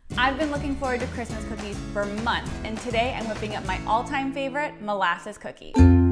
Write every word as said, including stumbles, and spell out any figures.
I've been looking forward to Christmas cookies for months, and today I'm whipping up my all-time favorite, molasses cookie.